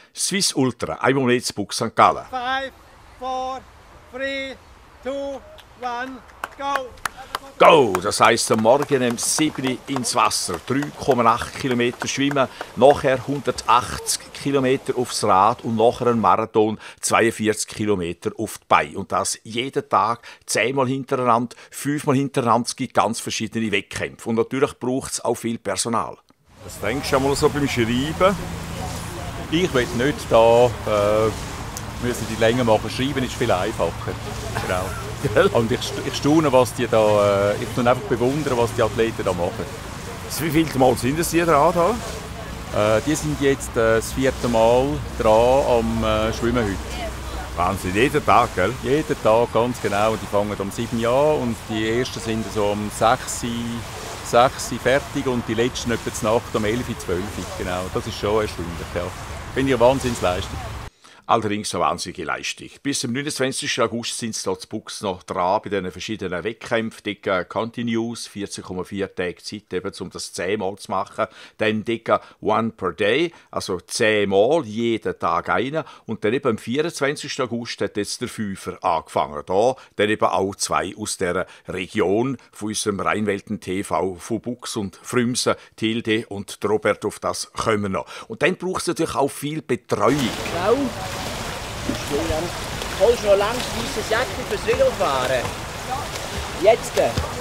Swiss Ultra, einmal mehr zu Bux St. Gallen. 5, 4, 3, 2, 1, go! Go! Das heisst, am Morgen um 7 Uhr ins Wasser, 3,8 Kilometer schwimmen, nachher 180 Kilometer aufs Rad und nachher ein Marathon 42 Kilometer auf die Beine. Und das jeden Tag, 10-mal hintereinander, 5-mal hintereinander. Es gibt ganz verschiedene Wettkämpfe. Und natürlich braucht es auch viel Personal. Was denkst du einmal so beim Schreiben? Ich will nicht da müssen die Länge machen. Schreiben ist viel einfacher. Genau. Und ich staune, was die da. Ich tue einfach bewundern, was die Athleten da machen. Wie viele Mal sind es die dran? Die sind jetzt das 4. Mal dran am Schwimmen heute. Wahnsinn, jeden Tag, gell? Jeden Tag, ganz genau. Die fangen um 7 Uhr an und die ersten sind so um 6 Uhr fertig und die letzten etwa zur Nacht um 11 Uhr, 12 Uhr. Genau, das ist schon erstaunlich. Ja. Finde ich eine Wahnsinnsleistung. Allerdings eine wahnsinnige Leistung. Bis zum 29. August sind sie hier zu Bux noch dran bei diesen verschiedenen Wettkämpfen. Dicke Continuous, 14,4 Tage Zeit, eben, um das 10-mal zu machen. Dann dicke One per Day, also 10-mal, jeden Tag einer. Und dann eben am 24. August hat jetzt der Fünfer angefangen. Da dann eben auch 2 aus dieser Region von unserem Rheinwelten-TV von Bux und Frümsen, Tilde und Robert, auf das kommen wir noch. Und dann braucht es natürlich auch viel Betreuung. Frau, holst du noch längst weißes Jäckchen fürs Velofahren? Jetzt!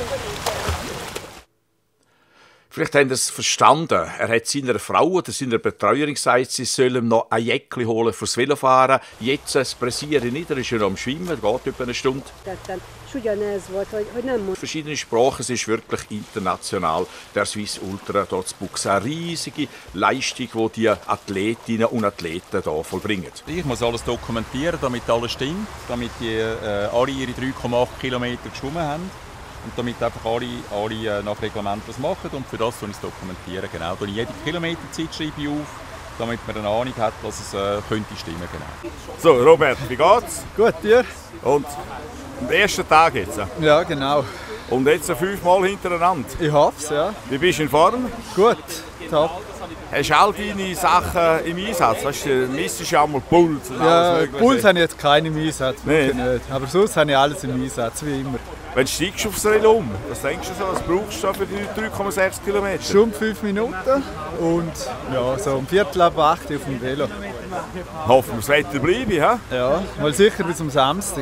Vielleicht haben Sie es verstanden. Er hat seiner Frau oder seiner Betreuerin gesagt, sie sollen ihm noch ein Jäckchen holen fürs Velofahren. Jetzt das Pressieren nicht, er ist ja noch am Schwimmen, geht über eine Stunde. Verschiedene Sprachen, es ist wirklich international. Der Swiss Ultra hier zu Bux. Eine riesige Leistung, die die Athletinnen und Athleten hier vollbringen. Ich muss alles dokumentieren, damit alles stimmt, damit die alle ihre 3,8 Kilometer geschwommen haben. Und damit einfach alle nach Reglement das machen und für das dokumentieren. Genau. Da jede Kilometerzeit schreibe ich auf, damit man eine Ahnung hat, was es könnte stimmen. Genau. So, Robert, wie geht's? Gut, dir? Und am ersten Tag jetzt? Ja, genau. Und jetzt 5-mal hintereinander? Ich hoffe es, ja. Wie bist du in Form? Gut, top. Hast du all deine Sachen im Einsatz? Weißt du, misst ja einmal Puls und alles Ja, Puls habe ich jetzt keinen im Einsatz, wirklich Nee. nicht. Aber sonst habe ich alles im Einsatz, wie immer. Wenn du steigst aufs Velo um, was denkst du so, was brauchst du für die 3,6 Kilometer? Schon 5 Minuten und ja, so um 7:45 auf dem Velo. Hoffen wir, das Wetter bleibe, ja? Ja, mal sicher bis am Samstag.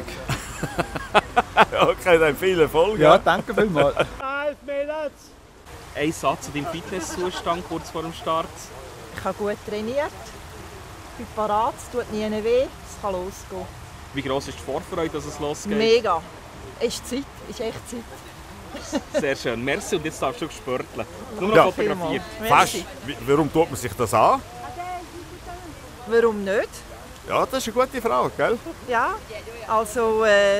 Okay, dann viel Erfolg. Ja, danke vielmals. 5 Minuten! Ein Satz zu deinem Fitnesszustand kurz vor dem Start. Ich habe gut trainiert, bin parat, es tut nie weh, es kann losgehen. Wie gross ist die Vorfreude, dass es losgeht? Mega. Ist Zeit, ist echt Zeit. Sehr schön. Merci und jetzt darfst du spörteln. Nur noch Ja. fotografiert. Fast. Warum tut man sich das an? Warum nicht? Ja, das ist eine gute Frage, gell? Ja, also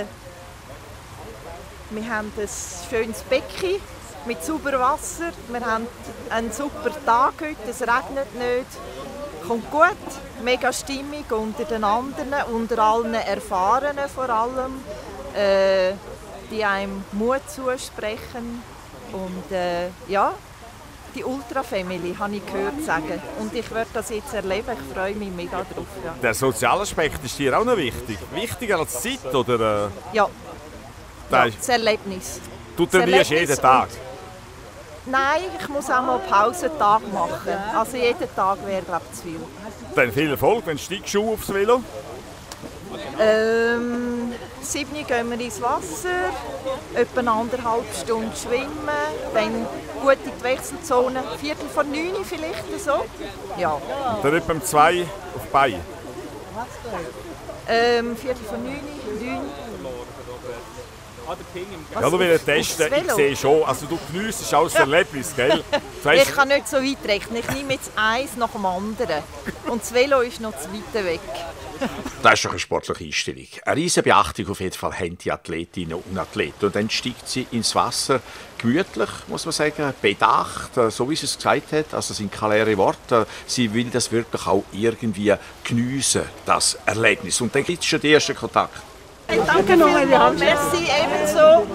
wir haben ein schönes Becken mit sauberem Wasser. Wir haben einen super Tag heute, es regnet nicht. Kommt gut, mega Stimmung unter den anderen, unter allen Erfahrenen vor allem, die einem Mut zusprechen. Und ja, die Ultra-Family habe ich gehört sagen. Und ich werde das jetzt erleben, ich freue mich mega drauf. Ja, Der soziale Aspekt ist dir auch noch wichtig. Wichtiger als die Zeit, oder? ja, Das ist- das Erlebnis. Du trainierst Erlebnis jeden Tag. Nein, ich muss auch mal Pausentag machen. Also jeden Tag wäre, glaube ich, zu viel. Dann viel Erfolg, wenn steigst du aufs Velo. 7 Uhr gehen wir ins Wasser, etwa 1,5 Stunden schwimmen, dann gut in die Wechselzone, 8:45 vielleicht so. Ja, Und dann etwa um 2 auf die Beine. 8:45, 9. Ja, du willst testen, ich sehe schon. Also du geniessest auch das Erlebnis, gell? Du Ich hast, kann nicht so weit rechnen, ich nehme jetzt eins nach dem anderen. Und das Velo ist noch zu weit weg. Das ist doch eine sportliche Einstellung. Eine riesige Beachtung auf jeden Fall haben die Athletinnen und Athleten. Und dann steigt sie ins Wasser, gemütlich, muss man sagen, bedacht, so wie sie es gesagt hat. Also das sind keine leeren Worte. Sie will das wirklich auch irgendwie geniessen, das Erlebnis. Und dann gibt es schon den ersten Kontakt. Danke vielmals, merci, ebenso.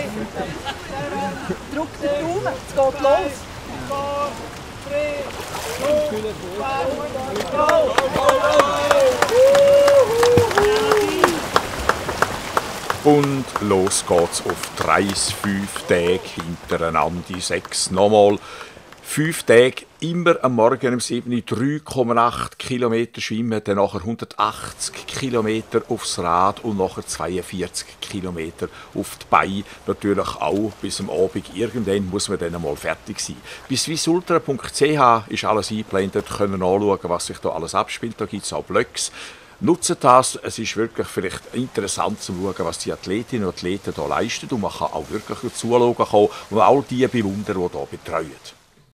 Drück den Daumen, es geht los. 4, 3, Und los geht's auf 3-5 Tage hintereinander, die 6 nochmal. 5 Tage, immer am Morgen um 7 Uhr 3,8 Kilometer schwimmen, dann nachher 180 Kilometer aufs Rad und nachher 42 Kilometer auf die Beine. Natürlich auch bis am Abend. Irgendwann muss man dann einmal fertig sein. Bis swissultra.ch ist alles eingeblendet, können anschauen, was sich da alles abspielt. Da gibt es auch Blöcks. Nutzt das, es ist wirklich vielleicht interessant zu schauen, was die Athletinnen und Athleten hier leisten und man kann auch wirklich zuschauen und all die bewundern, die hier betreuen.